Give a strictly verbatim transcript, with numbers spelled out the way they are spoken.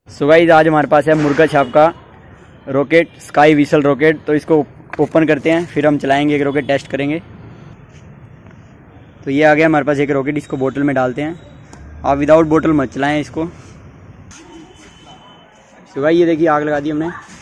So guys आज हमारे पास है मुर्गा छाप का रॉकेट, स्काई व्हीसल रॉकेट। तो इसको ओपन करते हैं, फिर हम चलाएंगे एक रॉकेट, टेस्ट करेंगे। तो ये आ गया हमारे पास एक रॉकेट, इसको बोतल में डालते हैं। आप विदाउट बोतल मत चलाएं इसको। सो गाइस ये देखिए आग लगा दी हमने।